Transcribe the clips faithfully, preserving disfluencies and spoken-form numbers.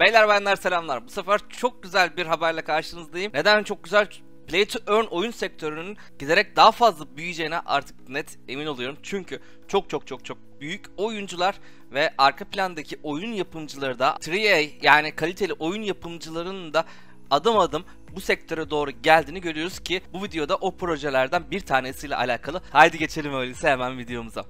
Beyler bayanlar selamlar. Bu sefer çok güzel bir haberle karşınızdayım. Neden çok güzel? Play to Earn oyun sektörünün giderek daha fazla büyüyeceğine artık net emin oluyorum. Çünkü çok çok çok çok büyük oyuncular ve arka plandaki oyun yapımcıları da üç A yani kaliteli oyun yapımcılarının da adım adım bu sektöre doğru geldiğini görüyoruz ki bu videoda o projelerden bir tanesiyle alakalı. Haydi geçelim öyleyse hemen videomuza.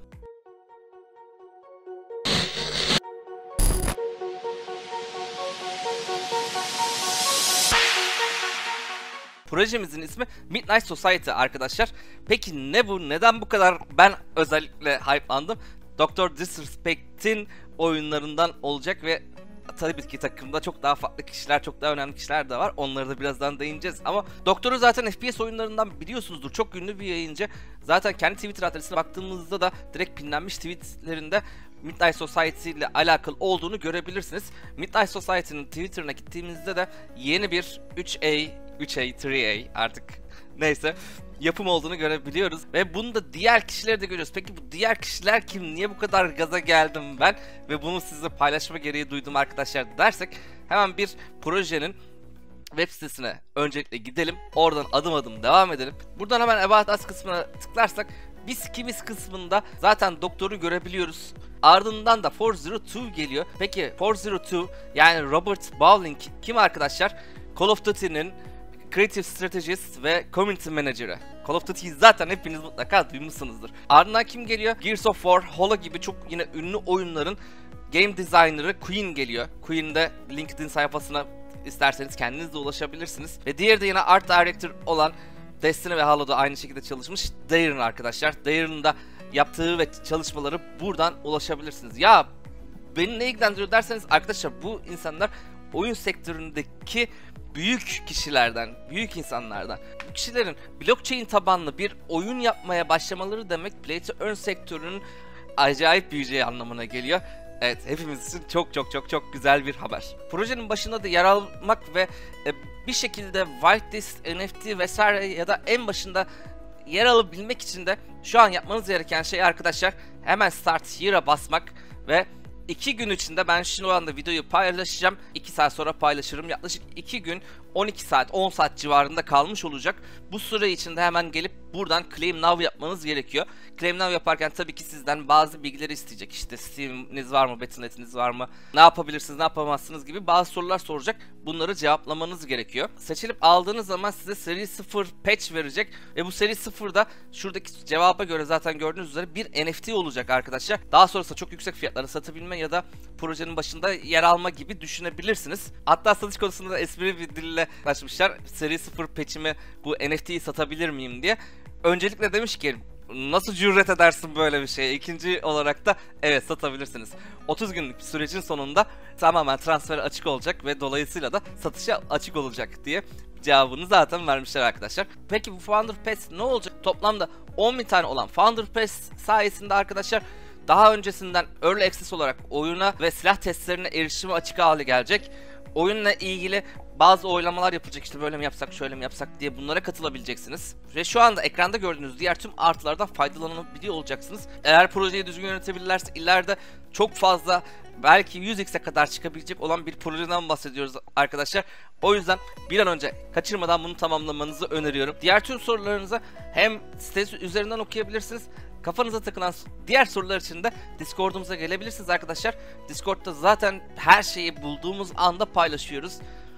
Projemizin ismi Midnight Society arkadaşlar. Peki ne bu? Neden bu kadar ben özellikle hype'landım? doktor Disrespect'in oyunlarından olacak ve tabii ki takımda çok daha farklı kişiler, çok daha önemli kişiler de var. Onları da birazdan değineceğiz ama Doktor'u zaten F P S oyunlarından biliyorsunuzdur. Çok ünlü bir yayıncı. Zaten kendi Twitter adresine baktığımızda da direkt pinlenmiş tweetlerinde Midnight Society ile alakalı olduğunu görebilirsiniz. Midnight Society'nin Twitter'ına gittiğimizde de yeni bir üç A, üç A, üç A artık neyse yapım olduğunu görebiliyoruz ve bunu da diğer kişileri de görüyoruz. Peki bu diğer kişiler kim? Niye bu kadar gaza geldim ben ve bunu sizinle paylaşma gereği duydum arkadaşlar dersek hemen bir projenin web sitesine öncelikle gidelim. Oradan adım adım devam edelim. Buradan hemen About Us kısmına tıklarsak biz kimiz kısmında zaten doktoru görebiliyoruz. Ardından da dört yüz iki geliyor. Peki dört yüz iki yani Robert Bowling kim arkadaşlar? Call of Duty'nin Creative Strategist ve Community Manager'ı. Call of Duty'yi zaten hepiniz mutlaka duymuşsunuzdur. Ardından kim geliyor? Gears of War, Halo gibi çok yine ünlü oyunların Game Designer'ı Queen geliyor. Queen'de LinkedIn sayfasına isterseniz kendiniz de ulaşabilirsiniz. Ve diğeri de yine Art Director olan Destiny ve Halo'da aynı şekilde çalışmış Darren arkadaşlar. Darren'ın da yaptığı ve çalışmaları buradan ulaşabilirsiniz. Ya beni ne ilgilendiriyor derseniz arkadaşlar bu insanlar oyun sektöründeki büyük kişilerden, büyük insanlardan. Bu kişilerin blockchain tabanlı bir oyun yapmaya başlamaları demek Play to Earn sektörünün acayip büyüyeceği anlamına geliyor. Evet, hepimiz için çok çok çok çok güzel bir haber. Projenin başında da yer almak ve e, bir şekilde whitelist, N F T vesaire ya da en başında yer alabilmek için de şu an yapmanız gereken şey arkadaşlar hemen Start Here'a basmak ve iki gün içinde ben şu anda videoyu paylaşacağım. iki saat sonra paylaşırım. Yaklaşık iki gün on iki saat on saat civarında kalmış olacak. Bu süre içinde hemen gelip buradan Claim Now yapmanız gerekiyor. Claim Now yaparken tabii ki sizden bazı bilgileri isteyecek. İşte Steam'iniz var mı, Battle nokta net'iniz var mı, ne yapabilirsiniz, ne yapamazsınız gibi bazı sorular soracak. Bunları cevaplamanız gerekiyor. Seçilip aldığınız zaman size seri sıfır patch verecek ve bu seri sıfırda şuradaki cevaba göre zaten gördüğünüz üzere bir N F T olacak arkadaşlar. Daha sonrasında çok yüksek fiyatlara satabilme ya da projenin başında yer alma gibi düşünebilirsiniz. Hatta satış konusunda da espri bir dille açmışlar. Seri sıfır patch'imi bu N F T'yi satabilir miyim diye. Öncelikle demiş ki nasıl cüret edersin böyle bir şeye? İkinci olarak da evet satabilirsiniz. otuz günlük bir sürecin sonunda tamamen transfere açık olacak ve dolayısıyla da satışa açık olacak diye cevabını zaten vermişler arkadaşlar. Peki bu Founder Pass ne olacak? Toplamda on bin tane olan Founder Pass sayesinde arkadaşlar daha öncesinden Early Access olarak oyuna ve silah testlerine erişimi açık hale gelecek. Oyunla ilgili bazı oylamalar yapılacak, işte böyle mi yapsak şöyle mi yapsak diye bunlara katılabileceksiniz. Ve şu anda ekranda gördüğünüz diğer tüm artılardan faydalanabiliyor olacaksınız. Eğer projeyi düzgün yönetebilirlerse ileride çok fazla belki yüz x'e kadar çıkabilecek olan bir projeden bahsediyoruz arkadaşlar. O yüzden bir an önce kaçırmadan bunu tamamlamanızı öneriyorum. Diğer tüm sorularınızı hem sitesi üzerinden okuyabilirsiniz. Kafanıza takılan diğer sorular için de Discord'umuza gelebilirsiniz arkadaşlar. Discord'da zaten her şeyi bulduğumuz anda paylaşıyoruz.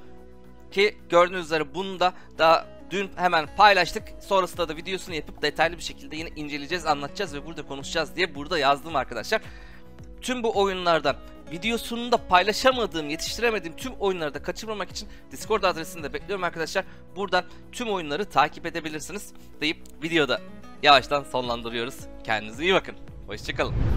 Ki gördüğünüz üzere bunu da daha dün hemen paylaştık. Sonrasında da videosunu yapıp detaylı bir şekilde yine inceleyeceğiz, anlatacağız ve burada konuşacağız diye burada yazdım arkadaşlar. Tüm bu oyunlardan videosunu da paylaşamadığım, yetiştiremediğim tüm oyunları da kaçırmamak için Discord adresini de bekliyorum arkadaşlar. Buradan tüm oyunları takip edebilirsiniz deyip videoda yavaştan sonlandırıyoruz. Kendinize iyi bakın. Hoşçakalın.